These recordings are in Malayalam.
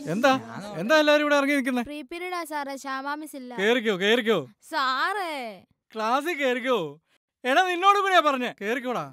എന്താ എന്താ എല്ലാരും ഇവിടെ ഇറങ്ങി നിൽക്കുന്നേ? ഫ്രീ പീരീഡാ സാറേ, ശ്യാമ മിസ് ഇല്ല. കേറിക്കോ സാറേ ക്ലാസ്സിൽ കേറിക്കോ. എടാ നിന്നോട് കൂടിയാ പറഞ്ഞേ, കേറിക്കോടാ.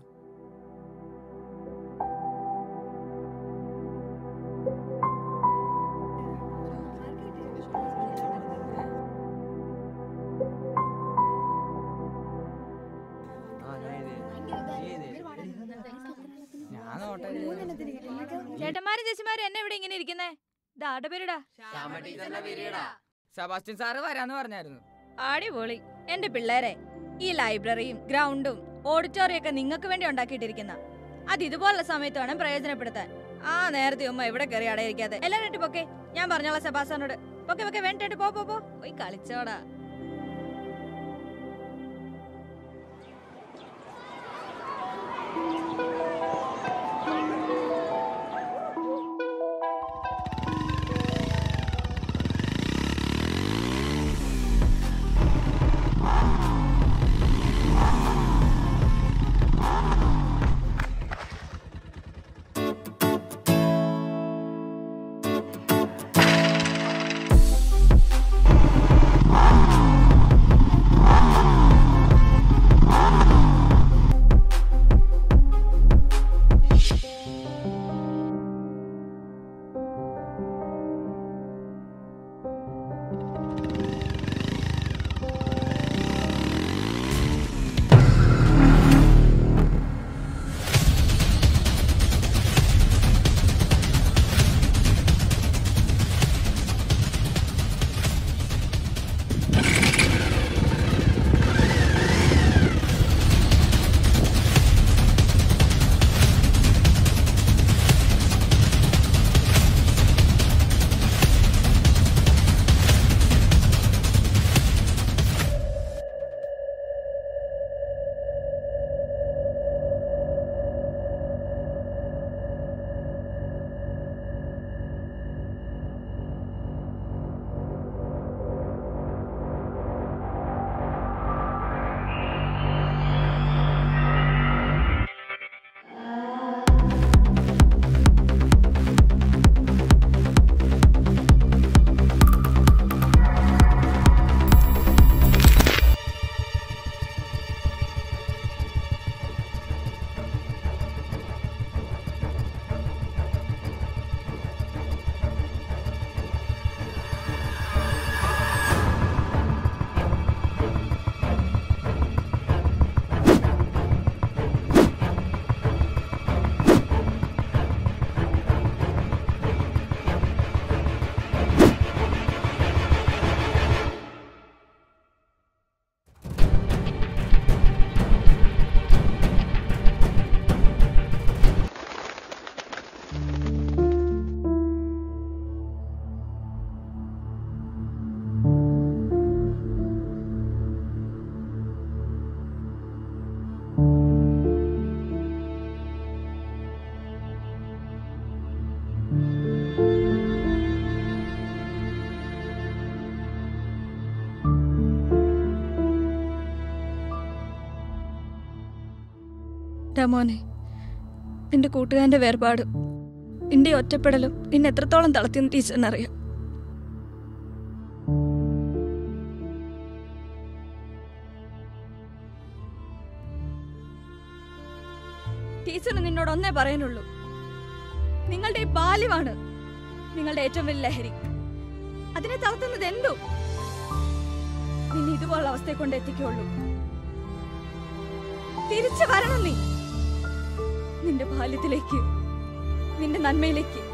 ചേട്ടന്മാരും ചേച്ചിമാരും എന്നെ ഇവിടെ ഇങ്ങനെ ഇരിക്കുന്നേ? ഇതാരുടെ പേരിടാ? സെബാസ്റ്റ്യൻ സാറ് വരാന്ന് പറഞ്ഞായിരുന്നു. അടിപൊളി. എന്റെ പിള്ളേരെ, ഈ ലൈബ്രറിയും ഗ്രൗണ്ടും ഓഡിറ്റോറിയം ഒക്കെ നിങ്ങൾക്ക് വേണ്ടി ഉണ്ടാക്കിയിട്ടിരിക്കുന്ന അത് ഇതുപോലുള്ള സമയത്ത് വേണം പ്രയോജനപ്പെടുത്താൻ. ആ നേരത്തെ ഉമ്മ ഇവിടെ കയറി അടയിരിക്കാതെ എല്ലാവരും പൊക്കെ. ഞാൻ പറഞ്ഞോളാം സെബാസ്റ്റ്യനോട്. പൊക്കെ വേണ്ടിട്ട് പോയി കളിച്ചോടാ. മോനെ, നിന്റെ കൂട്ടുകാരന്റെ വേർപാടും നിന്റെ ഒറ്റപ്പെടലും നിന്നെ എത്രത്തോളം തളർത്തിയെന്ന് ടീച്ചറിനറിയാം. ടീച്ചറിന് നിന്നോട് ഒന്നേ പറയാനുള്ളൂ. നിങ്ങളുടെ ഈ ബാല്യമാണ് നിങ്ങളുടെ ഏറ്റവും വലിയ ലഹരി. അതിനെ തളർത്തുന്നത് എന്തോ നിന്നെ ഇതുപോലുള്ള അവസ്ഥയെ കൊണ്ട് എത്തിക്കുള്ളൂ. തിരിച്ചു വരണം നീ നിന്റെ ബാല്യത്തിലേക്ക്, നിന്റെ നന്മയിലേക്ക്.